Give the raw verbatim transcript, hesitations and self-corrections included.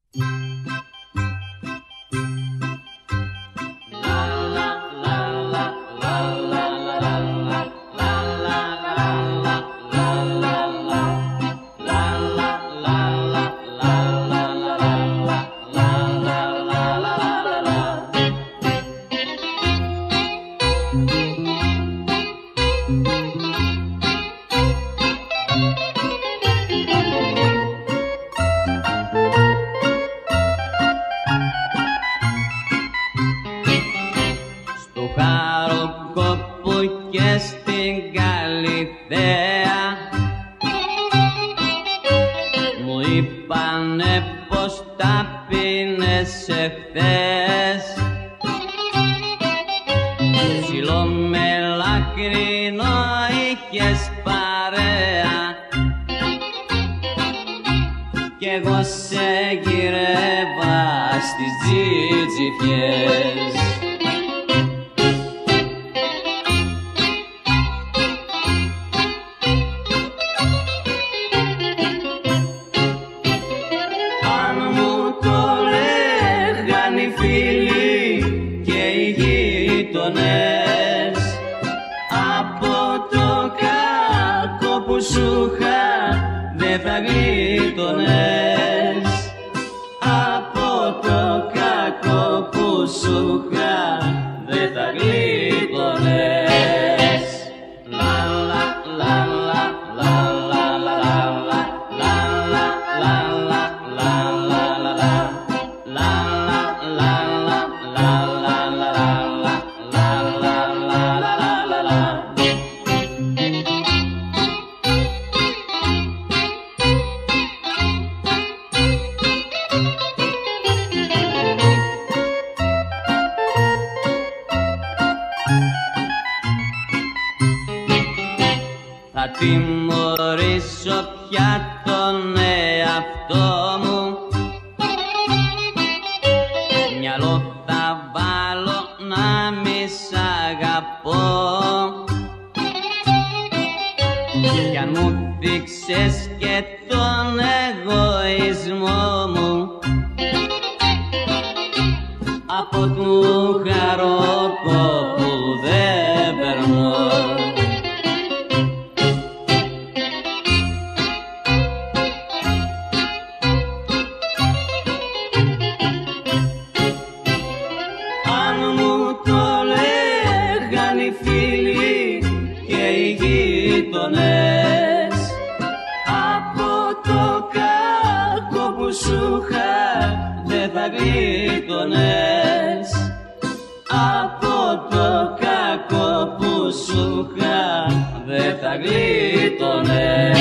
Στο Χαροκόπο και στην Καλυθέα μου είπανε πως τα πίνες εχθές, ψηλό μελακρινό είχες παρέα κι εγώ σε γυρεύα στις τζιτζιφιές. Από το κακό που σου είχα δεν θα γλίτωνες. Από το κακό που σου είχα δεν θα γλίτωνες. Λα λα λα λα λα λα λα λα λα λα λα λα θα τιμωρήσω πια τον εαυτό μου, μυαλό θα βάλω να μη σ' αγαπώ. Κι αν μου δείξες και τον εγωισμό μου, από του Χαροκόπου δεν περνώ. Από το κακό που σου είχα δεν θα γλίτωνες. Από το κακό που σου είχα δεν θα γλίτωνες.